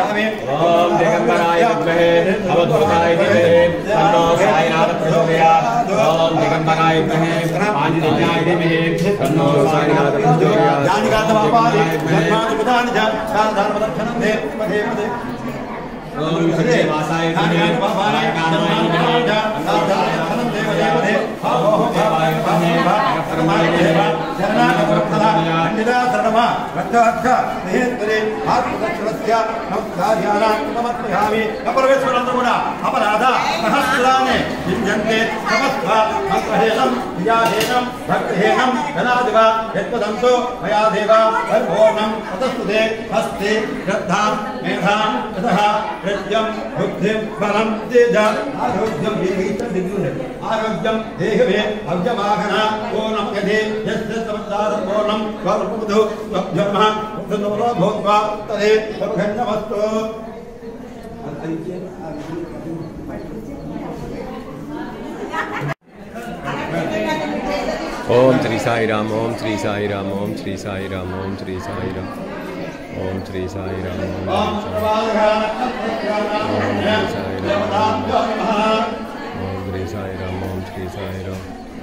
ओम दिगंबराय विद्महे अवधूताय धीमहि तन्नो साईनाथ प्रचोदयात् ओम दिगंबराय विद्महे आंजनेयाय धीमहि तन्नो साईनाथ प्रचोदयात् जानिकातमापादि जन्मादिपदानि च साधारणपदक्षणं दे पदे पदे ओम श्रीवासाय धीमहि कामाय धीमहि साधारणपदक्षणं दे पदे पदे ओम देवाय धीमहि परमाय धीमहि शरणागतप्रभा अन्यदा शरणमा रक्षार्थ देहेत्वरे आत्मदक्षणस्य नमस्कार्याणां समर्पयामि अपरमेश्वरं కూడా अपराध सहस्राणि विद्यन्ते समस्व मंत्रहेनं विजाहेनं भक्तिहेनं धनादिवा यत्पदन्तो मया देवा परिपूर्णं ततस्तुते हस्ते श्रद्धां मेधां यतः प्रज्ञं बुद्धिं बलं तेज आरोग्यं आरोग्यं देहवे अव्यमाघना पूर्णं यदि यस्य समस्तारं पूर्णं स्वरूपबुधो स्वब्जन्मः उद्धनवरो भूत्वा तदे सर्वघन्नमस्तु ओम श्री साई राम ओम श्री साई राम ओम श्री साई राम ओम श्री साई राम ओम श्री साई राम ओम श्री साई राम ओम श्री साई राम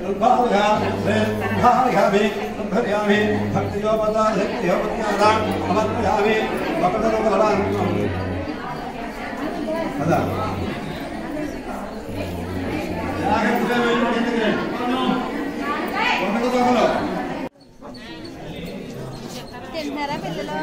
తిన్నారా పిల్లలు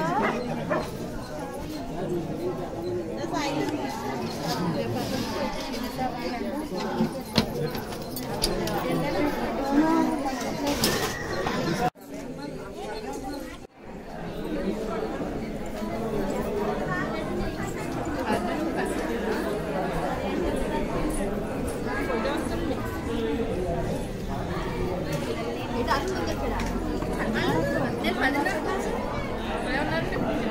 నేను